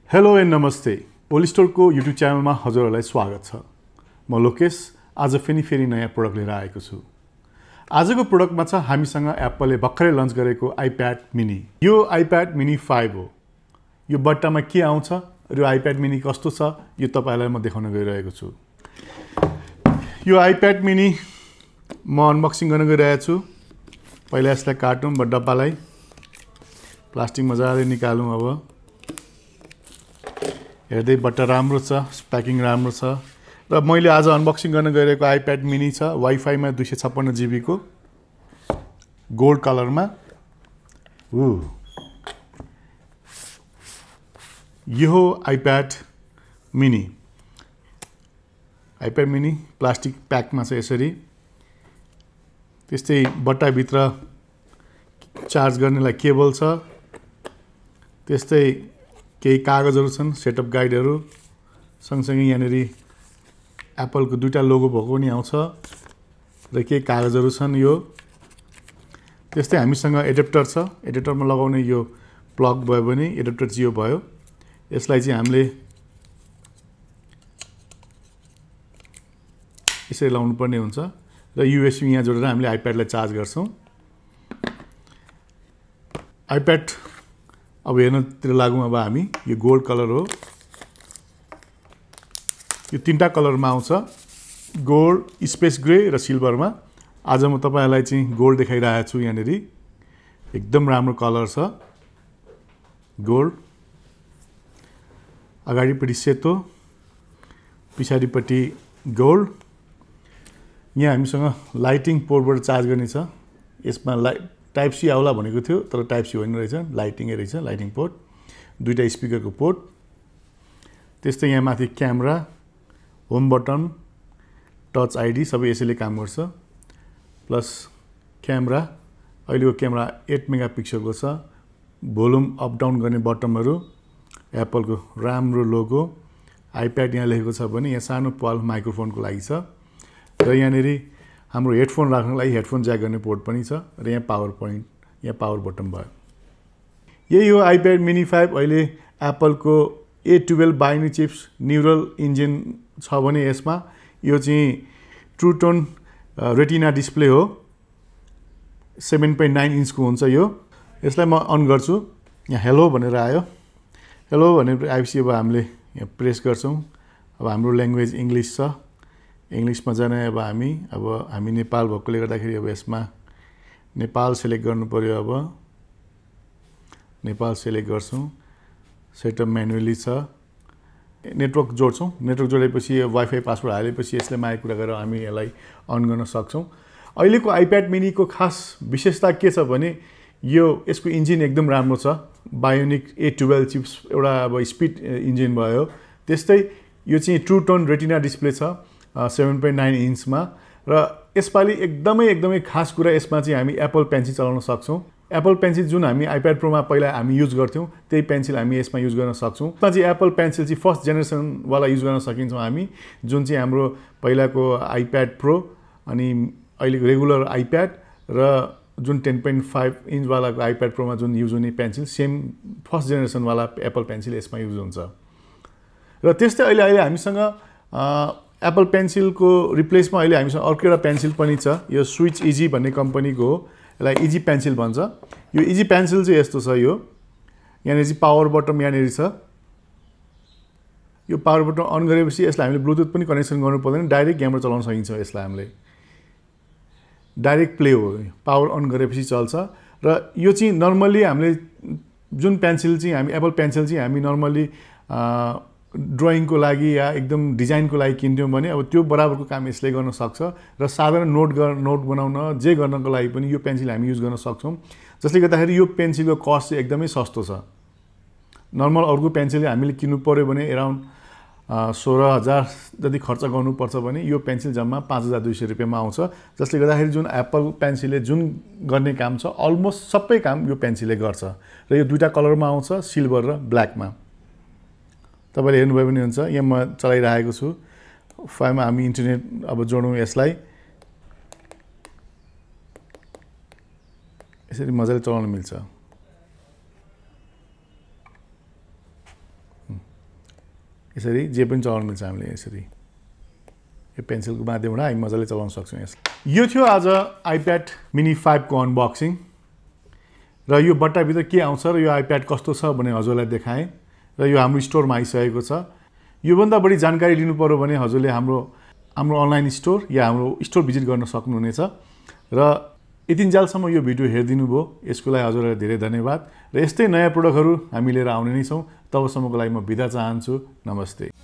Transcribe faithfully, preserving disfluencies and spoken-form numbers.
Hello and नमस्ते OlizStore को YouTube च्यानलमा हजुरहरूलाई स्वागत छ। म लोकेश आज फेरि फेरि नयाँ प्रोडक्ट लिएर आएको छु। आजको प्रोडक्टमा छ हामीसँग एप्पलले भर्खरै लन्च गरेको iPad mini। यो iPad mini फाइभ हो। यो बट्टामा के आउँछ र यो iPad mini कस्तो छ यो तपाईलाई म देखाउन गइरहेको छु। यो iPad mini म अनबक्सिङ गर्न गइरहेको छु। पहिला यसलाई काटौँ, डब्बालाई प्लास्टिक मजाले निकालौँ। अब हेर्दै बट्टा राम्रो छ, प्याकिङ राम्रो छ र मैले आज अनबक्सिङ गर्न गइरहेको iPad mini छ वाइफाई मा दुई सय छप्पन्न जिबी को गोल्ड कलरमा। उ यो हो iPad mini। iPad mini plastic प्याकमा छ यसरी। त्यस्तै बट्टा भित्र चार्ज गर्नेलाई केबल छ। त्यस्तै केही कागजहरु छन्, सेटअप गाइडहरु, सँगसँगै यहाँनेरि एप्पलको दुईटा लोगो भएको पनि आउँछ र केही कागजहरु छन् यो। त्यस्तै हामीसँग एडाप्टर छ। एडाप्टरमा लगाउने यो प्लग भयो भने एडाप्टर चाहिँ यो भयो। यसलाई चाहिँ हामीले यसरी लाउनु पर्ने हुन्छ र युएसबी यहाँ जोडेर हामीले iPad लाई चार्ज गर्छौं। iPad अब हेर्नतिर लागौं। अब हामी यो गोल्ड कलर हो। यो तीनटा कलरमा आउँछ, गोल्ड, स्पेस ग्रे र सिल्भरमा। आज म तपाईहरुलाई चाहिँ गोल्ड देखाइरहेको छु। यहाँनेरि एकदम राम्रो कलर छ गोल्ड। अगाडिपट्टि सेतो, पछाडिपट्टि गोल्ड। यहाँ हामीसँग लाइटिङ पोर्टबाट चार्ज गर्ने छ। यसमा लाइट टाइप सी आउला भनेको थियो तर टाइप सी होइन रहेछ, लाइटिङ रहेछ, लाइटिङ पोर्ट। दुईटा स्पिकरको पोर्ट। त्यस्तै यहाँ माथि camera, home button, touch ID सबै यसैले काम गर्छ। प्लस क्यामेरा, अहिलेको क्यामेरा आठ मेगापिक्सलको छ। भोल्युम अप डाउन गर्ने बटनहरु, एप्पलको राम्रो लोगो, iPad यहाँ लेखेको छ भने यहाँ सानो पाल माइक्रोफोनको लागि छ र यहाँनेरि हाम्रो हेडफोन राख्नको लागि हेडफोन ज्याक गर्ने पोर्ट पनि छ र यहाँ पावर पोइन्ट, यहाँ पावर बटन भयो। यही हो iPad mini फाइभ। अहिले एप्पलको A twelve binary chips neural engine छ भने यसमा यो चाहिँ ट्रु टोन रेटिना डिस्प्ले हो। सात पोइन्ट नौ इन्चको हुन्छ यो। यसलाई म अन गर्छु। यहाँ हेलो भनेर आयो। हेलो भनेर आएपछि अब हामीले यहाँ प्रेस गर्छौं। अब हाम्रो ल्याङ्ग्वेज इंग्लिश छ। इंग्लिशमा जाने अब हामी अब हामी नेपाल भएकोले गर्दाखेरि अब यसमा नेपाल सिलेक्ट गर्नु पर्यो। अब नेपाल सिलेक्ट गर्छौं। सेटअप म्यानुअली छ। नेटवर्क जोड्छौं। नेटवर्क जोडेपछि वाइफाई पासवर्ड हालेपछि यसले माया कुरा गरेर हामी यसलाई अन गर्न सक्छौं। अहिलेको iPad mini को खास विशेषता के छ भने यो यसको इन्जिन एकदम राम्रो छ। बायोनिक ए ट्वेल्भ चिप्स एउटा अब स्पिड इन्जिन भयो। त्यस्तै यो चाहिँ ट्रु टोन रेटिना डिस्प्ले छ सात पोइन्ट नौ इन्चमा र यसपालि एकदमै एकदमै खास कुरा यसमा चाहिँ हामी एप्पल पेन्सिल चलाउन सक्छौं। एप्पल पेन्सिल जुन हामी iPad प्रोमा पहिला हामी युज गर्थ्यौं त्यही पेन्सिल हामी यसमा युज गर्न सक्छौं। यसमा चाहिँ एप्पल पेन्सिल चाहिँ फर्स्ट जेनेरेसन वाला युज गर्न सकिन्छौं हामी, जुन चाहिँ हाम्रो पहिलाको iPad प्रो अनि अहिलेको रेगुलर iPad र जुन टेन पोइन्ट फाइभ इन्च वालाको iPad प्रोमा जुन युज हुने पेन्सिल सेम फर्स्ट जेनेरेसन वाला एप्पल पेन्सिल यसमा युज हुन्छ। र त्यस्तै अहिले अहिले हामीसँग एप्पल पेन्सिलको रिप्लेसमा अहिले हामीसँग अर्को एउटा पेन्सिल पनि छ। यो SwitchEasy भन्ने कम्पनीको हो। यसलाई EasyPencil भन्छ। यो EasyPencil चाहिँ यस्तो छ। यो यहाँ चाहिँ पावर बटन यहाँ छ। यो पावर बटन अन गरेपछि यसलाई हामीले ब्लुटुथ पनि कनेक्सन गर्नु पर्दैन, डाइरेक्ट यहाँबाट चलाउन सकिन्छ। यसलाई हामीले डाइरेक्ट प्ले हो। पावर अन गरेपछि चल्छ र यो चाहिँ नर्मली हामीले जुन पेन्सिल चाहिँ हामी एप्पल पेन्सिल चाहिँ हामी नर्मली ड्राइङको लागि या एकदम डिजाइनको लागि किन्थ्यौं भने अब त्यो बराबरको काम यसले गर्न सक्छ र साधारण नोट गर्न नोट बनाउन जे गर्नको लागि पनि यो पेन्सिल हामी युज गर्न सक्छौं। जसले गर्दाखेरि यो पेन्सिलको कस्ट चाहिँ एकदमै सस्तो छ। नर्मल अर्को पेन्सिल हामीले किन्नु पर्यो भने अराउन्ड सोह्र हजार जति खर्च गर्नुपर्छ भने यो पेन्सिल जम्मा पाँच हजार दुई सय रुपैयाँमा आउँछ। जसले गर्दाखेरि जुन एप्पल पेन्सिलले जुन गर्ने काम छ अलमोस्ट सबै काम यो पेन्सिलले गर्छ र यो दुईटा कलरमा आउँछ, सिल्भर र ब्ल्याकमा। तपाईले हेर्नुभयो भने हुन्छ। यहाँ म चलाइरहेको छु। फाइलमा हामी इन्टरनेट अब जोडौं यसलाई। यसरी मजाले चलाउन मिल्छ। यसरी जे पनि चलाउन मिल्छ हामीले यसरी यो पेन्सिलको माध्यमबाट हामी मजाले चलाउन सक्छौँ यसलाई यो थियो आज आइप्याड मिनी फाइभ को अनबक्सिङ र यो बट्टाभित्र के आउँछ र यो आइप्याड कस्तो छ भने हजुरलाई देखाएँ र यो हाम्रो स्टोरमा आइसकेको छ योभन्दा बढी जानकारी लिनु पर्यो भने हजुरले हाम्रो हाम्रो अनलाइन स्टोर या हाम्रो स्टोर भिजिट गर्न सक्नुहुनेछ र यतिन्जेलसम्म यो भिडियो हेरिदिनु भयो यसको लागि हजुरलाई धेरै धन्यवाद र यस्तै नयाँ प्रोडक्टहरू हामी लिएर आउने नै छौँ तबसम्मको लागि म बिदा चाहन्छु नमस्ते